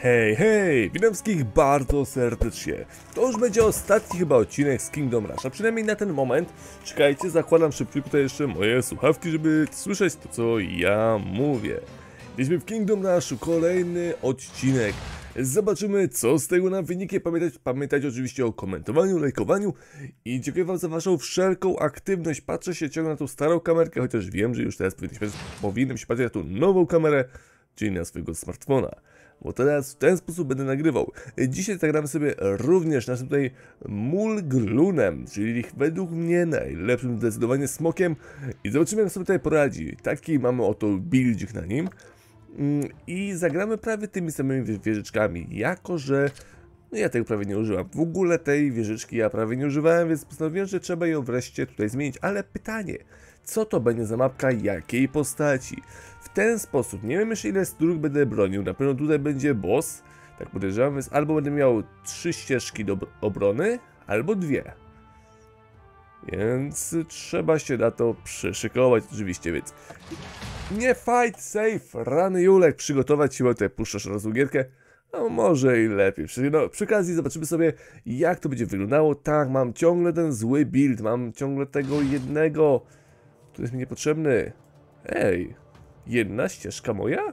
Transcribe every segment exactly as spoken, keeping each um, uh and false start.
Hej, hej! Witam wszystkich bardzo serdecznie. To już będzie ostatni chyba odcinek z Kingdom Rush, a przynajmniej na ten moment. Czekajcie, zakładam szybciutko tutaj jeszcze moje słuchawki, żeby słyszeć to, co ja mówię. Jesteśmy w Kingdom Rushu, kolejny odcinek. Zobaczymy, co z tego nam wyniknie. Pamiętać, pamiętajcie oczywiście o komentowaniu, lajkowaniu i dziękuję wam za waszą wszelką aktywność. Patrzę się ciągle na tą starą kamerkę, chociaż wiem, że już teraz powinienem się patrzeć na tą nową kamerę, czyli na swojego smartfona. Bo teraz w ten sposób będę nagrywał. Dzisiaj zagramy sobie również naszym tutaj Mulglunem, czyli według mnie najlepszym zdecydowanie smokiem. I zobaczymy, jak sobie tutaj poradzi. Taki mamy oto buildzik na nim. I zagramy prawie tymi samymi wieżyczkami, jako że no ja tego prawie nie używam. W ogóle tej wieżyczki ja prawie nie używałem, więc postanowiłem, że trzeba ją wreszcie tutaj zmienić. Ale pytanie, co to będzie za mapka, jakiej postaci? W ten sposób, nie wiem jeszcze ile z dróg będę bronił, na pewno tutaj będzie boss, tak podejrzewam, więc albo będę miał trzy ścieżki do obrony, albo dwie. Więc trzeba się na to przyszykować oczywiście, więc nie fight, safe, rany Julek, przygotować się, bo tutaj puszczasz razu gierkę, no może i lepiej. Przy, no, przy okazji zobaczymy sobie, jak to będzie wyglądało. Tak, mam ciągle ten zły build, mam ciągle tego jednego, który jest mi niepotrzebny. Ej, jedna ścieżka moja?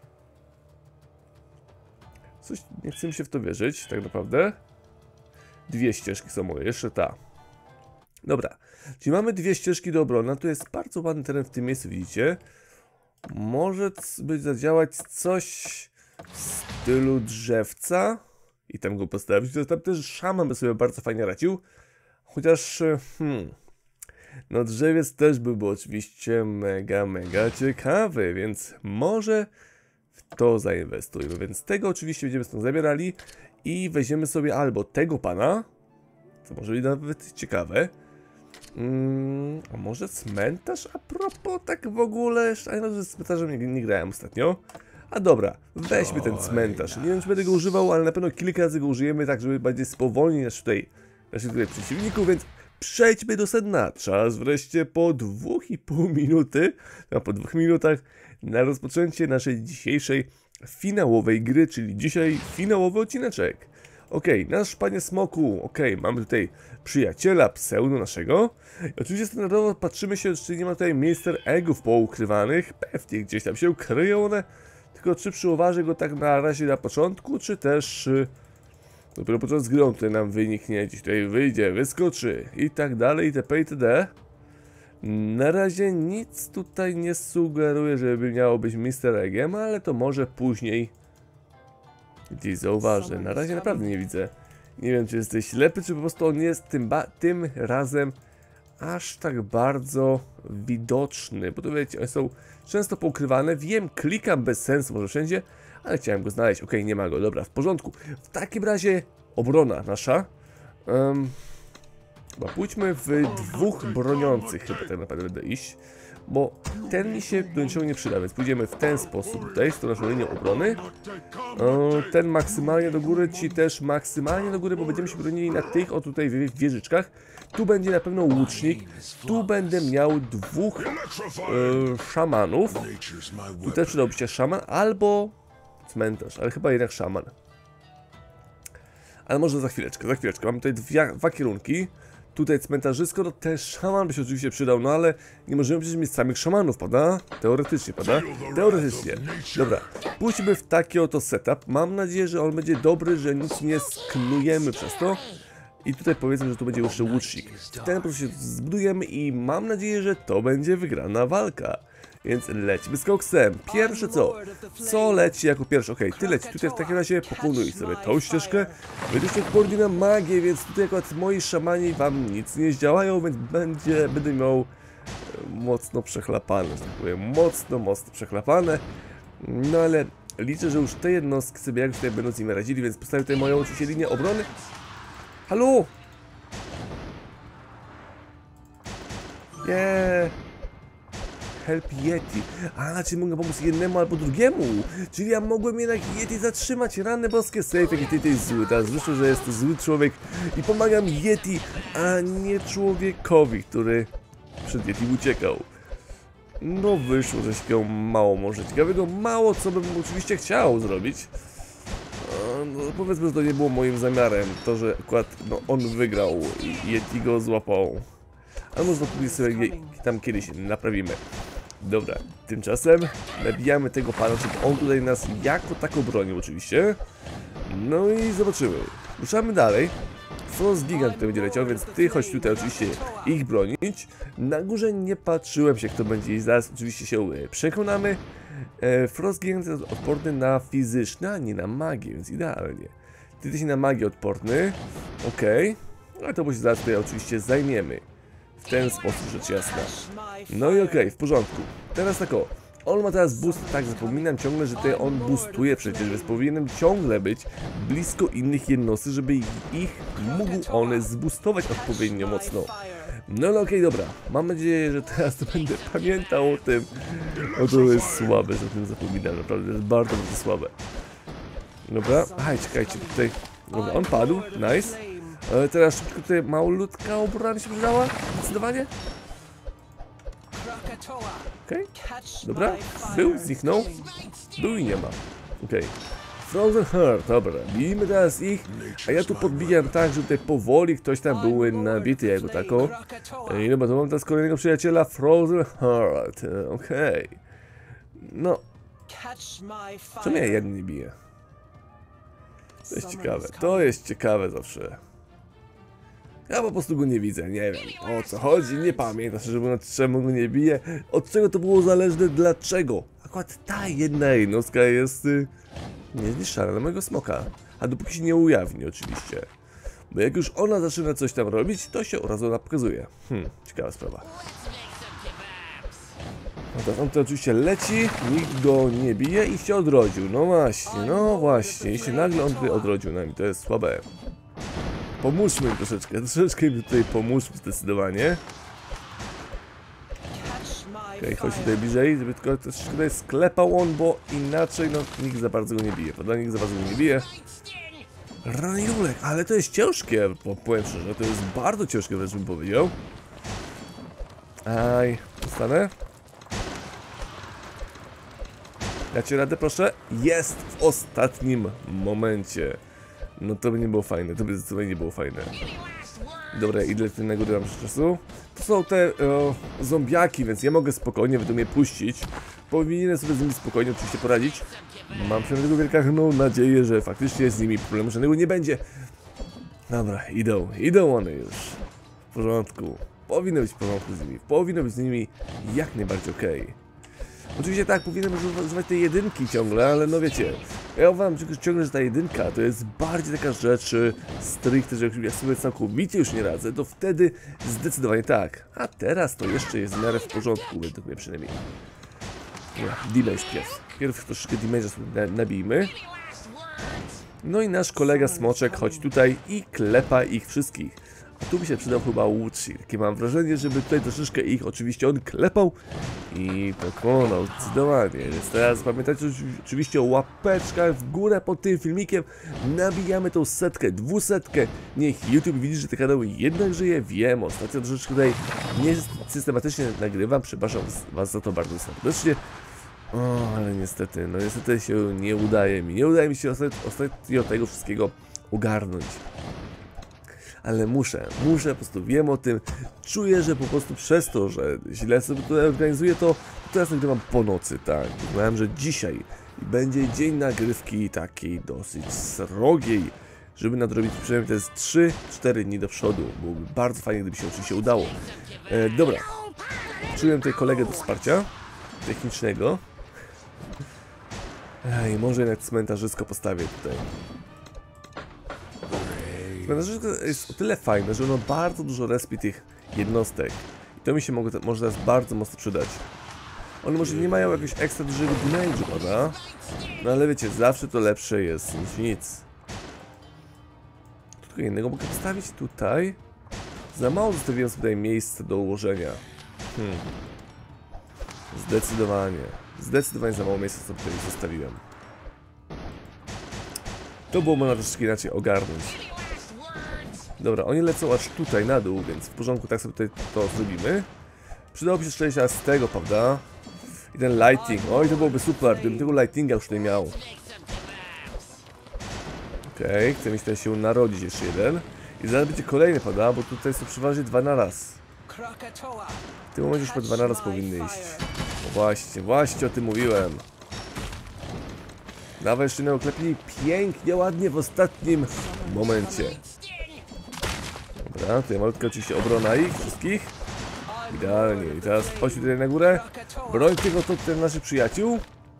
Coś, nie chce mi się w to wierzyć, tak naprawdę. Dwie ścieżki są moje, jeszcze ta. Dobra, czyli mamy dwie ścieżki do obrony, to jest bardzo ładny teren w tym miejscu, widzicie? Może być zadziałać coś w stylu drzewca i tam go postawić, to tam też szaman by sobie bardzo fajnie radził. Chociaż, hmm, no drzewiec też byłby oczywiście mega, mega ciekawy, więc może w to zainwestujmy. Więc tego oczywiście będziemy stąd zabierali i weźmiemy sobie albo tego pana, co może być nawet ciekawe. Hmm, a może cmentarz? A propos, tak w ogóle, a no, że z cmentarzem nie, nie grałem ostatnio. A dobra, weźmy ten cmentarz. Nie wiem, czy będę go używał, ale na pewno kilka razy go użyjemy, tak żeby bardziej spowolnić naszych tutaj, naszych tutaj przeciwników, więc przejdźmy do sedna. Czas wreszcie po dwóch i pół minuty, a po dwóch minutach na rozpoczęcie naszej dzisiejszej finałowej gry, czyli dzisiaj finałowy odcineczek. Okej, okay, nasz panie smoku, okej, okay, mamy tutaj przyjaciela pseudo naszego. I oczywiście standardowo patrzymy się, czy nie ma tutaj Mister Eggów poukrywanych. Pewnie gdzieś tam się kryją one. Tylko czy przyuważy go tak na razie na początku, czy też y, dopiero podczas gry on tutaj nam wyniknie, gdzieś tutaj wyjdzie, wyskoczy i tak dalej, itp. itd. Na razie nic tutaj nie sugeruje, żeby miało być Mister Eggiem, ale to może później gdzieś zauważę. Na razie naprawdę nie widzę. Nie wiem, czy jesteś ślepy, czy po prostu on jest tym, tym razem aż tak bardzo widoczny. Bo to wiecie, one są często poukrywane. Wiem, klikam bez sensu może wszędzie, ale chciałem go znaleźć. Okej, okay, nie ma go. Dobra, w porządku. W takim razie obrona nasza. Um, chyba pójdźmy w dwóch broniących. Chyba tak naprawdę będę iść. Bo ten mi się do niczego nie przyda, więc pójdziemy w ten sposób tutaj, z tą naszą linią obrony. O, ten maksymalnie do góry, ci też maksymalnie do góry, bo będziemy się bronili na tych o tutaj wieżyczkach. Tu będzie na pewno łucznik, tu będę miał dwóch e, szamanów. Tu też przydałby się szaman, albo cmentarz, ale chyba jednak szaman. Ale może za chwileczkę, za chwileczkę, mamy tutaj dwie, dwa kierunki. Tutaj cmentarzysko, no też szaman by się oczywiście przydał, no ale nie możemy przecież mieć samych szamanów, prawda? Teoretycznie, prawda? Teoretycznie. Dobra, pójdźmy w taki oto setup. Mam nadzieję, że on będzie dobry, że nic nie sknujemy przez to. I tutaj powiedzmy, że tu będzie jeszcze łucznik. W ten sposób się zbudujemy i mam nadzieję, że to będzie wygrana walka. Więc lećmy z koksem. Pierwsze co? Co leci jako pierwsze? Okej, okay, ty leci. Tutaj w takim razie pokonuj sobie tą ścieżkę. Będziecie odporni na magię, więc tutaj akurat moi szamani wam nic nie zdziałają, więc będzie, będę miał mocno przechlapane, że tak powiem. Mocno, mocno przechlapane. No ale liczę, że już te jednostki sobie jak tutaj będą z nimi radzili, więc postawię tutaj moją oczywiście linię obrony. Halo! Yeah! Help Yeti. A, czyli mogę pomóc jednemu albo drugiemu. Czyli ja mogłem jednak Yeti zatrzymać. Rany boskie, safe, jaki ty, ty jest zły. Teraz wyszło, że jest to zły człowiek i pomagam Yeti, a nie człowiekowi, który przed Yeti uciekał. No wyszło, że się mało może ciekawego. Mało co bym oczywiście chciał zrobić. no, powiedzmy, że to nie było moim zamiarem, to, że akurat no, on wygrał i Yeti go złapał. Ale może to sobie tam kiedyś naprawimy. Dobra, tymczasem nabijamy tego pana, żeby on tutaj nas jako tako bronił oczywiście. No i zobaczymy. Ruszamy dalej. Frost Gigant tutaj będzie leciał, więc ty chodź tutaj oczywiście ich bronić. Na górze nie patrzyłem się, kto będzie i zaraz oczywiście się przekonamy. E, Frost Gigant jest odporny na fizyczne, a nie na magię, więc idealnie. Ty jesteś na magię odporny. Okej. Okay. Ale to bo się zaraz tutaj oczywiście zajmiemy. W ten sposób, rzecz jasna. No i okej, okay, w porządku. Teraz tak o. On ma teraz boost, tak, zapominam ciągle, że tutaj on boostuje przecież, więc powinienem ciągle być blisko innych jednostek, żeby ich, ich mógł one zboostować odpowiednio mocno. No ale okej, okay, dobra. Mam nadzieję, że teraz to będę pamiętał o tym. O, to jest słabe, że o tym zapominam, naprawdę, to jest bardzo, bardzo słabe. Dobra, aj, czekajcie, tutaj. Dobra, on padł, nice. Ale teraz szybko tutaj malutka obrona się przydała, zdecydowanie. Okej, okay. Dobra, był, zniknął, był i nie ma. Okej, okay. Frozen Heart, dobra, bijmy teraz ich, a ja tu podbijam tak, że tutaj powoli ktoś tam był nabity jako tako. I dobra, to mam teraz kolejnego przyjaciela, Frozen Heart, okej. Okay. No, czemu ja jeden nie biję? To jest ciekawe, to jest ciekawe zawsze. Ja po prostu go nie widzę, nie wiem o co chodzi, nie pamiętam, szczerze mówiąc, czemu go nie bije, od czego to było zależne, dlaczego. Akurat ta jedna jednostka jest y, niezniszczalna na mojego smoka, a dopóki się nie ujawni oczywiście. Bo jak już ona zaczyna coś tam robić, to się od razu ona pokazuje. Hmm, ciekawa sprawa. No teraz on to oczywiście leci, nikt go nie bije i się odrodził, no właśnie, no właśnie, i się nagle on tutaj odrodził nami, to jest słabe. Pomóżmy im troszeczkę, troszeczkę im tutaj pomóżmy zdecydowanie. Okej, okay, chodź tutaj bliżej, żeby tylko troszeczkę tutaj sklepał on, bo inaczej no nikt za bardzo go nie bije, prawda? Nikt za bardzo go nie bije. Ranulek, ale to jest ciężkie, powiem szczerze, to jest bardzo ciężkie, wręcz bym powiedział. Aj, dostanę. Dacie radę, proszę? Jest w ostatnim momencie. No to by nie było fajne, to by zdecydowanie nie było fajne. Dobra, ile innego dodam czasu? To są te o, zombiaki, więc ja mogę spokojnie według mnie puścić. Powinienem sobie z nimi spokojnie oczywiście poradzić. Mam przynajmniej wielką nadzieję, że faktycznie z nimi problemu żadnego nie będzie. Dobra, idą, idą one już. W porządku. Powinno być w porządku z nimi. Powinno być z nimi jak najbardziej okej. Okay. Oczywiście tak, powinienem używać tej jedynki ciągle, ale no wiecie, ja uważam ciągle, że ta jedynka to jest bardziej taka rzecz stricte, że jak ja sobie całkowicie już nie radzę, to wtedy zdecydowanie tak. A teraz to jeszcze jest w miarę w porządku, według mnie przynajmniej. Damage pierw. Pierw troszeczkę damage'a sobie nabijmy. No i nasz kolega Smoczek chodzi tutaj i klepa ich wszystkich. A tu by się przydał chyba łucznik. Takie mam wrażenie, żeby tutaj troszeczkę ich oczywiście on klepał i pokonał zdecydowanie. Więc teraz pamiętajcie oczywiście o łapeczkach w górę pod tym filmikiem. Nabijamy tą setkę, dwusetkę. Niech YouTube widzi, że ten kanał jednak żyje. Wiem, ostatnio troszeczkę tutaj nie systematycznie nagrywam. Przepraszam was za to bardzo serdecznie. O, ale niestety, no niestety się nie udaje mi. Nie udaje mi się ostatnio tego wszystkiego ogarnąć. Ale muszę, muszę, po prostu wiem o tym, czuję, że po prostu przez to, że źle sobie tutaj organizuję, to teraz nagrywam po nocy, tak. Myślałem, że dzisiaj będzie dzień nagrywki takiej dosyć srogiej, żeby nadrobić przynajmniej te trzy cztery dni do przodu. Byłoby bardzo fajnie, gdyby się oczywiście udało. E, dobra, czułem tutaj kolegę do wsparcia technicznego. Ej, może jednak cmentarzysko postawię tutaj. Cmentarzysko jest o tyle fajne, że ono bardzo dużo respi tych jednostek. I to mi się mogło, może teraz bardzo mocno przydać. One może nie mają jakiegoś ekstra dużego damage'u, prawda? No ale wiecie, zawsze to lepsze jest niż nic. Tu tylko innego mogę postawić tutaj. Za mało zostawiłem sobie tutaj miejsca do ułożenia. Hmm. Zdecydowanie. Zdecydowanie za mało miejsca sobie tutaj zostawiłem. To było można troszeczkę inaczej ogarnąć. Dobra, oni lecą aż tutaj na dół, więc w porządku, tak sobie tutaj to zrobimy. Przydałoby się szczęście z tego, prawda? I ten lighting, oj to byłoby super, gdybym tego lightinga już tutaj miał. Okej, okay, chcę mieć tutaj się narodzić jeszcze jeden. I zaraz będzie kolejny pada, bo tutaj są przeważnie dwa na raz. W tym momencie już po dwa na raz powinny iść. No właśnie, właśnie o tym mówiłem. Dawaj jeszcze jednego, klepnij pięknie, ładnie w ostatnim momencie. Dobra, tutaj malutka oczywiście obrona ich wszystkich. Idealnie. I teraz chodźmy tutaj na górę. Broń tego to tutaj naszych przyjaciół.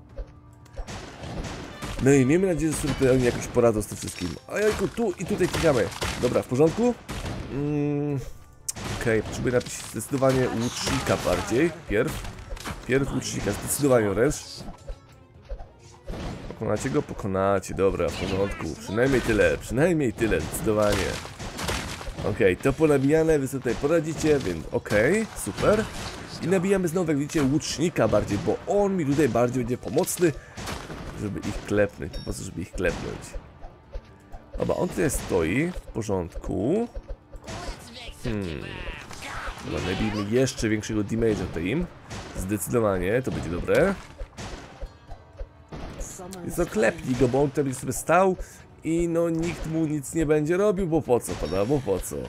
No i miejmy nadzieję, że sobie tutaj oni jakoś poradzą z tym wszystkim. A jajku, tu i tutaj klikamy. Dobra, w porządku? Mm, Okej, okay, potrzebuję napisać zdecydowanie łucznika bardziej. Pierw. Pierw łucznika, zdecydowanie wręcz. Pokonacie go? Pokonacie, dobra, w porządku. Przynajmniej tyle, przynajmniej tyle, zdecydowanie. Okej, okay, to ponabijane, wy sobie tutaj poradzicie, więc okej, okay, super. I nabijamy znowu, jak widzicie, łucznika bardziej, bo on mi tutaj bardziej będzie pomocny, żeby ich klepnąć, po prostu żeby ich klepnąć. Dobra, on tutaj stoi, w porządku. Hmm. Dobra, nabijmy jeszcze większego damage'a tutaj im. Zdecydowanie, to będzie dobre. I co, klepnij go, bo on tutaj będzie sobie stał i no nikt mu nic nie będzie robił, bo po co pada, bo po co.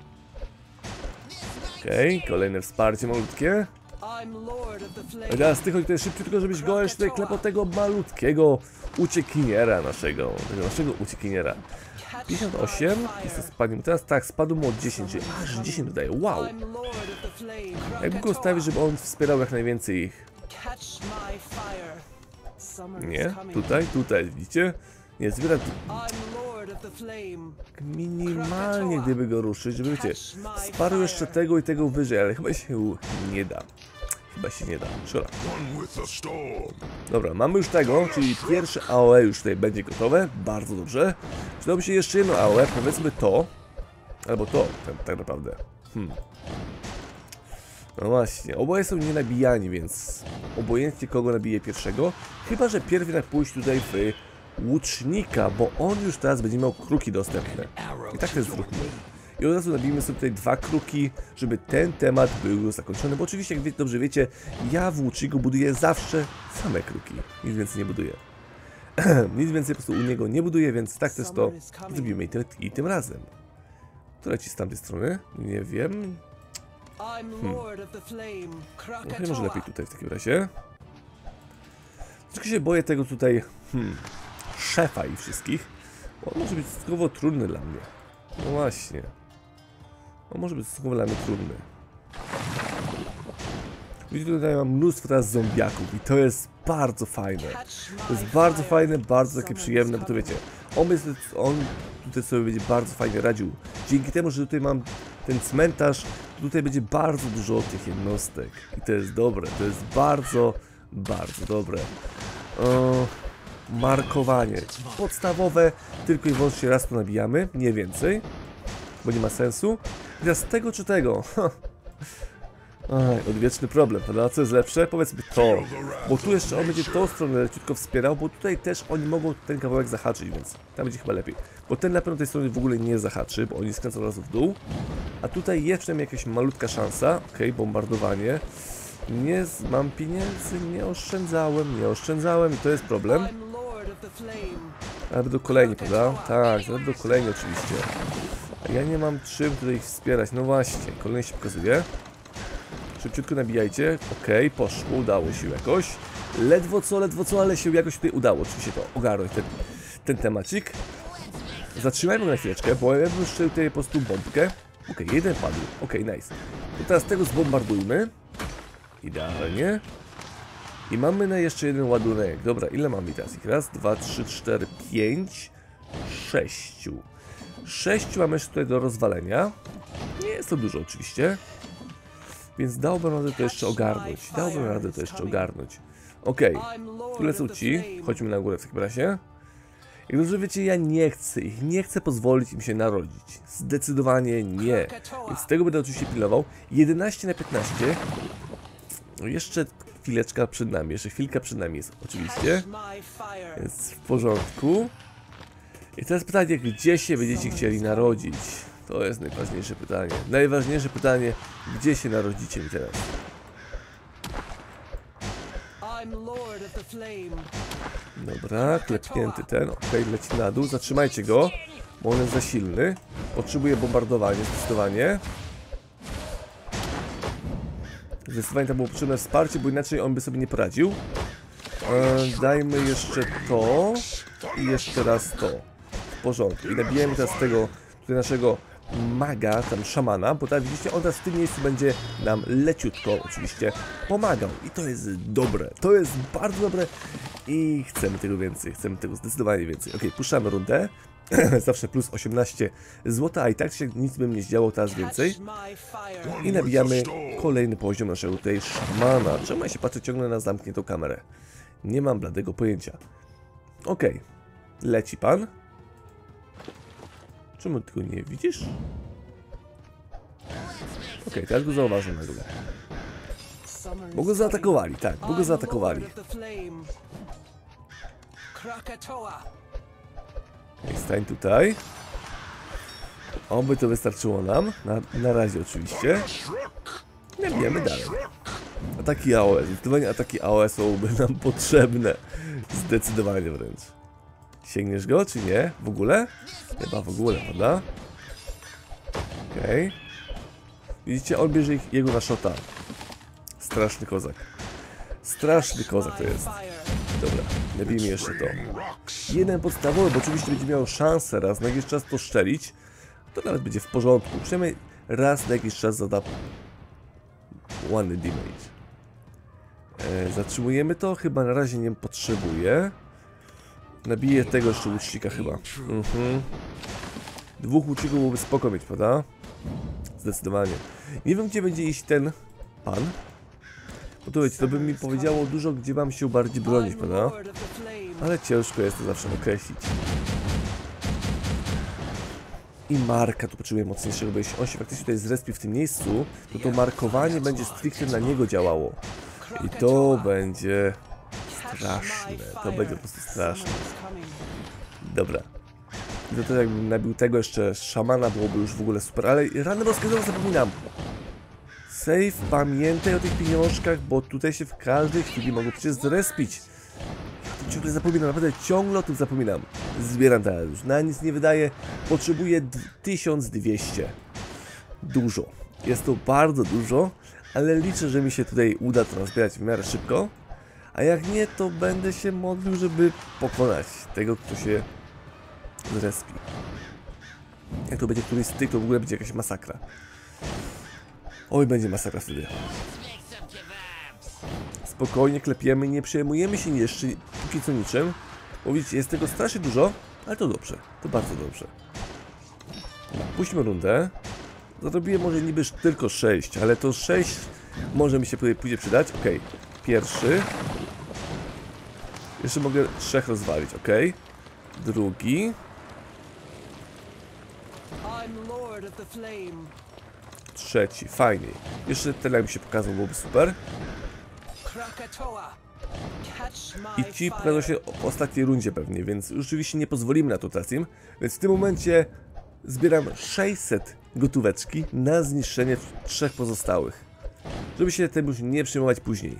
Okej, okay, kolejne wsparcie malutkie. A teraz ty chodź tutaj szybciutko, żebyś go jeszcze tutaj klepał tego malutkiego uciekiniera naszego, tego naszego uciekiniera. pięćdziesiąt osiem, jest to spadł, teraz tak, spadł mu od dziesięć, czyli aż dziesięć dodaje, wow. Jakby go ustawić, żeby on wspierał jak najwięcej ich. Nie, tutaj, tutaj, widzicie? Nie, zbiera tu. Minimalnie gdyby go ruszyć, żeby wiecie, sparł jeszcze tego i tego wyżej, ale chyba się nie da. Chyba się nie da, szkoda. Dobra, mamy już tego, czyli pierwsze A O E już tutaj będzie gotowe, bardzo dobrze. Przydałoby się jeszcze jedno A O E, powiedzmy to, albo to, tak, tak naprawdę. Hmm. No właśnie, oboje są nienabijani, więc obojętnie kogo nabije pierwszego. Chyba że pierw jednak pójść tutaj w łucznika, bo on już teraz będzie miał kruki dostępne. I tak też zróbmy. I od razu nabijmy sobie tutaj dwa kruki, żeby ten temat był zakończony. Bo oczywiście, jak dobrze wiecie, ja w łuczniku buduję zawsze same kruki. Nic więcej nie buduję. Nic więcej po prostu u niego nie buduję, więc tak też to zrobimy i tym, i tym razem. To leci z tamtej strony? Nie wiem. Hmm. No chyba może lepiej tutaj w takim razie. Troszkę się boję tego tutaj hmm, szefa i wszystkich. Bo on może być stosunkowo trudny dla mnie. No właśnie. On może być stosunkowo dla mnie trudny. Widzicie, tutaj mam mnóstwo teraz zombiaków i to jest bardzo fajne. To jest bardzo fajne, bardzo takie przyjemne, bo to wiecie, on, jest, on tutaj sobie będzie bardzo fajnie radził. Dzięki temu, że tutaj mam ten cmentarz, tutaj będzie bardzo dużo tych jednostek. I to jest dobre, to jest bardzo, bardzo dobre. O, markowanie podstawowe, tylko i wyłącznie raz to nabijamy, nie więcej, bo nie ma sensu. I teraz tego czy tego? Aj, odwieczny problem, prawda? Co jest lepsze? Powiedzmy to, bo tu jeszcze on będzie tą stronę leciutko wspierał, bo tutaj też oni mogą ten kawałek zahaczyć, więc tam będzie chyba lepiej. Bo ten na pewno tej strony w ogóle nie zahaczy, bo oni skręcą razu w dół. A tutaj jest przynajmniej jakaś malutka szansa. Okej, okay, bombardowanie. Nie mam pieniędzy, nie oszczędzałem, nie oszczędzałem i to jest problem. Ale będą kolejni, prawda? Tak, będą kolejni oczywiście. A ja nie mam czym tutaj ich wspierać, no właśnie, kolejny się pokazuje. Szybciutko nabijajcie, okej, okay, poszło, udało się jakoś. Ledwo co, ledwo co, ale się jakoś tutaj udało, oczywiście to ogarnąć ten, ten temacik. Zatrzymajmy na chwileczkę, bo ja bym jeszcze tutaj po prostu bombkę. Okej, okay, jeden padł, okej, okay, nice. To teraz tego zbombardujmy. Idealnie. I mamy na jeszcze jeden ładunek. Dobra, ile mamy teraz ich? Raz, dwa, trzy, cztery, pięć, sześciu. Sześciu mamy jeszcze tutaj do rozwalenia. Nie jest to dużo oczywiście. Więc dałbym radę to jeszcze ogarnąć. Dałbym radę to jeszcze ogarnąć. Okej, okay. Tu lecą ci. Chodźmy na górę w takim razie. Jak dobrze wiecie, ja nie chcę ich, nie chcę pozwolić im się narodzić. Zdecydowanie nie. Więc tego będę oczywiście pilnował. jedenaście na piętnaście. No jeszcze chwileczka przed nami, jeszcze chwilka przed nami jest oczywiście. Jest w porządku. I teraz pytanie, gdzie się będziecie chcieli narodzić? To jest najważniejsze pytanie. Najważniejsze pytanie, gdzie się narodzicie mi teraz? Dobra, klepnięty ten, okej, okay, leci na dół, zatrzymajcie go, bo on jest za silny. Potrzebuje bombardowania, zdecydowanie. Zdecydowanie to było potrzebne wsparcie, bo inaczej on by sobie nie poradził. E, dajmy jeszcze to i jeszcze raz to. W porządku. I nabijemy teraz tego tutaj naszego maga, tam szamana, bo tak widzicie, on teraz w tym miejscu będzie nam leciutko oczywiście pomagał. I to jest dobre, to jest bardzo dobre i chcemy tego więcej, chcemy tego zdecydowanie więcej. Ok, puszczamy rundę. Zawsze plus osiemnaście złota, a i tak się nic bym nie zdziało, teraz więcej. I nabijamy kolejny poziom naszego tutaj szamana. Czemu ja się patrzę ciągle na zamkniętą kamerę? Nie mam bladego pojęcia. Ok, leci pan. Czemu ty go nie widzisz? Ok, teraz go zauważyłem na dole. Bo go zaatakowali, tak, bo go zaatakowali. I stań tutaj. Oby to wystarczyło nam. Na, na razie oczywiście. Nabijamy dalej. Ataki A O S. Zdecydowanie ataki A O S byłyby nam potrzebne. Zdecydowanie wręcz. Sięgniesz go, czy nie? W ogóle? Chyba w ogóle, prawda? Okej. Okay. Widzicie? On bierze ich, jego na shota. Straszny kozak. Straszny kozak to jest. Dobra, nabijmy jeszcze to. Jeden podstawowy, bo oczywiście będzie miał szansę raz na jakiś czas to szczelić. To nawet będzie w porządku. Przynajmniej raz na jakiś czas zada one damage. E, zatrzymujemy to. Chyba na razie nie potrzebuję. Nabiję tego jeszcze łucznika chyba. Mhm. Dwóch łuczników byłoby spoko mieć, prawda? Zdecydowanie. Nie wiem, gdzie będzie iść ten pan. Bo to wiecie, to by mi powiedziało dużo, gdzie mam się bardziej bronić, prawda? Ale ciężko jest to zawsze określić. I marka tu potrzebuje mocniejszego, bo jeśli on się faktycznie tutaj zrespi w tym miejscu, to to markowanie będzie stricte na niego działało. I to będzie straszne. To będzie po prostu straszne. Dobra. I to też jakbym nabił tego jeszcze szamana, byłoby już w ogóle super. Ale rany boskie, znowu zapominam. Save, pamiętaj o tych pieniążkach, bo tutaj się w każdej chwili mogą przecież zrespić. Ja tu ciągle zapominam, naprawdę ciągle o tym zapominam. Zbieram teraz już, na nic nie wydaję. Potrzebuję tysiąc dwieście. Dużo. Jest to bardzo dużo, ale liczę, że mi się tutaj uda to nazbierać w miarę szybko. A jak nie, to będę się modlił, żeby pokonać tego, kto się zrespi. Jak to będzie któryś z tych, to w ogóle będzie jakaś masakra. Oj, będzie masakra wtedy. Spokojnie klepiemy, nie przejmujemy się jeszcze póki co niczym. Bo widzicie, jest tego strasznie dużo, ale to dobrze, to bardzo dobrze. Puśćmy rundę. Zrobię może niby tylko sześć, ale to sześć może mi się pójdzie przydać. Ok, pierwszy. Jeszcze mogę trzech rozwalić, ok. Drugi. Trzeci, fajniej. Jeszcze ten jak mi się pokazał, byłoby super. I ci pokażą się w ostatniej rundzie pewnie, więc rzeczywiście nie pozwolimy na to tracim. Więc w tym momencie zbieram sześćset gotóweczki na zniszczenie trzech pozostałych. Żeby się tym już nie przejmować później.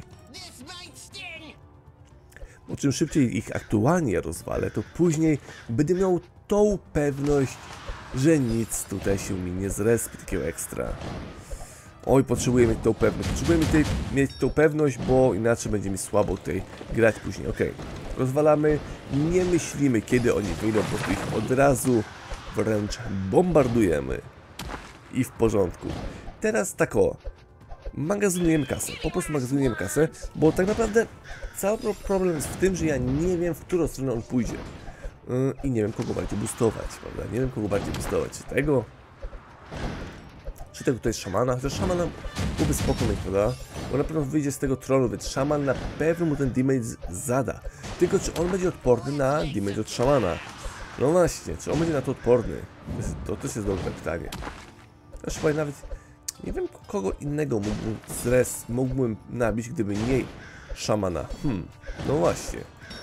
Bo czym szybciej ich aktualnie rozwalę, to później będę miał tą pewność, że nic tutaj się mi nie zrespi takiego ekstra. Oj, potrzebuję mieć tą pewność. Potrzebuję mieć, tej, mieć tą pewność, bo inaczej będzie mi słabo tutaj grać później. Ok, rozwalamy, nie myślimy kiedy oni wyjdą, po prostu ich od razu wręcz bombardujemy. I w porządku. Teraz tak o, magazynujemy kasę, po prostu magazynujemy kasę, bo tak naprawdę cały problem jest w tym, że ja nie wiem, w którą stronę on pójdzie. Yy, I nie wiem, kogo bardziej boostować, prawda? Nie wiem, kogo bardziej boostować. Czy tego? Czy tego tutaj szamana? Chociaż szamana byłby spokojny, prawda? Bo na pewno wyjdzie z tego tronu, więc szaman na pewno mu ten damage zada. Tylko czy on będzie odporny na damage od szamana? No właśnie, czy on będzie na to odporny? To, jest, to też jest dobre pytanie. Też chyba nawet nie wiem, kogo innego mógłbym stres, mógłbym nabić, gdyby nie szamana. Hmm, no właśnie.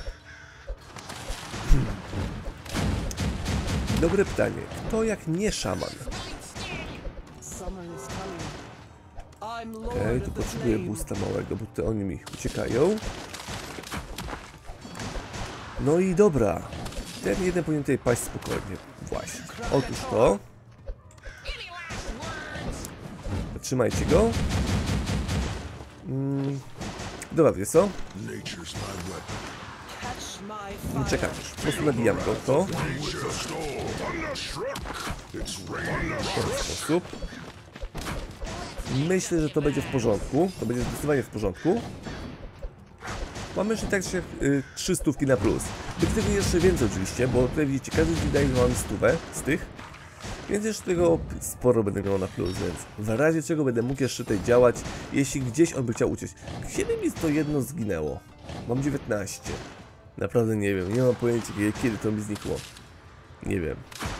Hmm. Dobre pytanie. Kto jak nie szaman? Okej, okay, tu potrzebuję boosta małego, bo tutaj oni mi uciekają. No i dobra. Ten jeden powinien tutaj paść spokojnie. Właśnie. Otóż to. Trzymajcie go. Mm. Dobra, wiesz co? Nie czekam już. Po prostu nabijam go. To. W ten sposób. Myślę, że to będzie w porządku. To będzie zdecydowanie w porządku. Mamy jeszcze tak się y, trzy stówki na plus. Do tego jeszcze więcej oczywiście, bo tutaj widzicie, każdy dzień daje wam stówę z tych. Więc jeszcze tego sporo będę miał na plus, więc w razie czego będę mógł jeszcze tutaj działać, jeśli gdzieś on by chciał uciec. Kiedy mi to jedno zginęło? Mam dziewiętnaście. Naprawdę nie wiem, nie mam pojęcia kiedy to mi znikło. Nie wiem.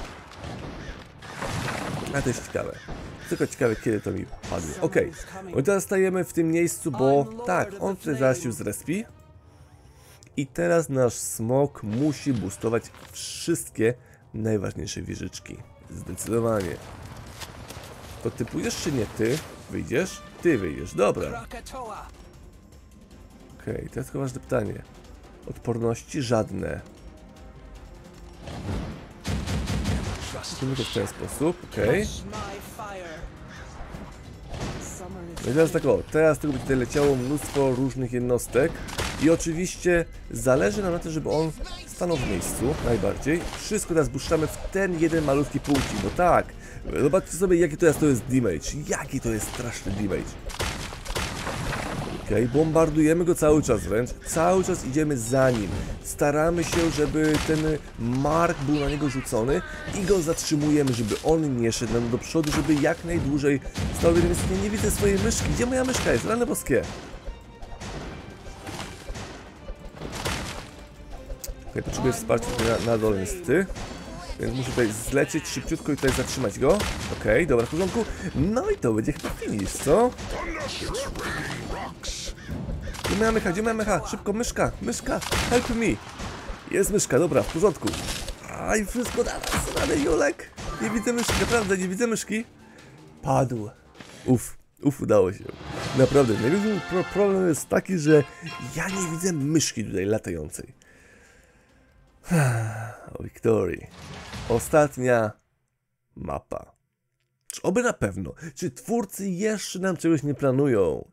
A to jest ciekawe. Tylko ciekawe kiedy to mi padło. Okej, okay. Teraz stajemy w tym miejscu, bo tak, on tutaj zaraz się zrespi. I teraz nasz smok musi boostować wszystkie najważniejsze wieżyczki. Zdecydowanie. To ty pójdziesz czy nie ty? Wyjdziesz? Ty wyjdziesz, dobra. Okej, okay, teraz tylko ważne pytanie. Odporności żadne. Zrobimy to w ten sposób, okej. Okay. No i teraz tak o, teraz tylko by tutaj leciało mnóstwo różnych jednostek. I oczywiście zależy nam na tym, żeby on stanął w miejscu, najbardziej. Wszystko teraz puszczamy w ten jeden malutki punkcik, bo tak, zobaczcie sobie jaki to jest, to jest damage, jaki to jest straszny damage. Okej, okay, bombardujemy go cały czas wręcz, cały czas idziemy za nim. Staramy się, żeby ten mark był na niego rzucony i go zatrzymujemy, żeby on nie szedł nam do przodu, żeby jak najdłużej stał. Więc nie, nie widzę swojej myszki, gdzie moja myszka jest? Rany boskie. Okay, potrzebuję wsparcia na, na dole niestety. Więc muszę tutaj zlecieć szybciutko i tutaj zatrzymać go. Okej, okay, dobra, w porządku. No i to będzie chyba finish, co? Gdzie moja mycha, gdzie moja mycha? Szybko, myszka, myszka, help me. Jest myszka, dobra, w porządku. Aj, wszystko na nas, rany Julek. Nie widzę myszki, naprawdę, nie widzę myszki. Padł. Uff, uff, udało się. Naprawdę, największy problem jest taki, że ja nie widzę myszki tutaj latającej. O Wiktorii. Ostatnia mapa. Czy oby na pewno? Czy twórcy jeszcze nam czegoś nie planują?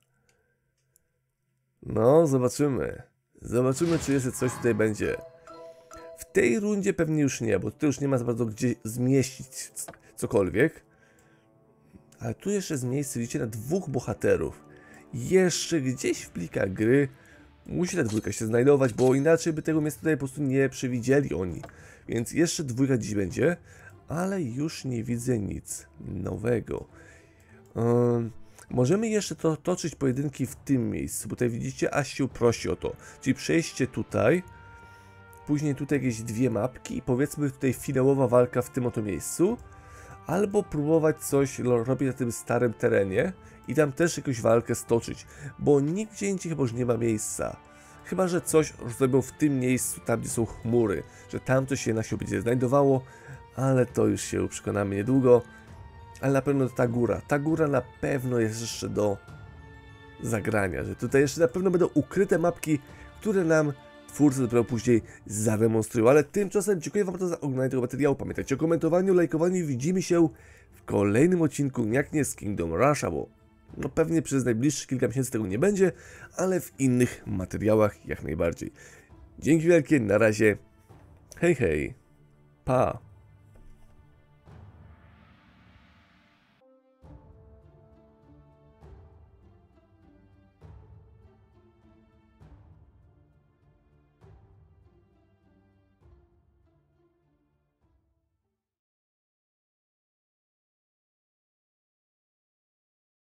No, zobaczymy. Zobaczymy, czy jeszcze coś tutaj będzie. W tej rundzie pewnie już nie, bo tutaj już nie ma za bardzo gdzie zmieścić cokolwiek. Ale tu jeszcze jest miejsce, widzicie, na dwóch bohaterów. Jeszcze gdzieś w plikach gry musi ta dwójka się znajdować, bo inaczej by tego miejsca tutaj po prostu nie przewidzieli oni. Więc jeszcze dwójka dziś będzie, ale już nie widzę nic nowego. Um, możemy jeszcze to, toczyć pojedynki w tym miejscu, bo tutaj widzicie, Asiu prosi o to. Czyli przejście tutaj, później tutaj jakieś dwie mapki i powiedzmy tutaj finałowa walka w tym oto miejscu. Albo próbować coś robić na tym starym terenie i tam też jakąś walkę stoczyć, bo nigdzie indziej chyba już nie ma miejsca. Chyba że coś zrobią w tym miejscu, tam gdzie są chmury, że tam coś się na siebie będzie znajdowało, ale to już się przekonamy niedługo. Ale na pewno ta góra, ta góra na pewno jest jeszcze do zagrania, że tutaj jeszcze na pewno będą ukryte mapki, które nam twórcy dopiero później zademonstrują. Ale tymczasem dziękuję wam bardzo za oglądanie tego materiału. Pamiętajcie o komentowaniu, lajkowaniu i widzimy się w kolejnym odcinku, jak nie z Kingdom Rusha, bo no pewnie przez najbliższe kilka miesięcy tego nie będzie, ale w innych materiałach jak najbardziej. Dzięki wielkie, na razie, hej hej, pa!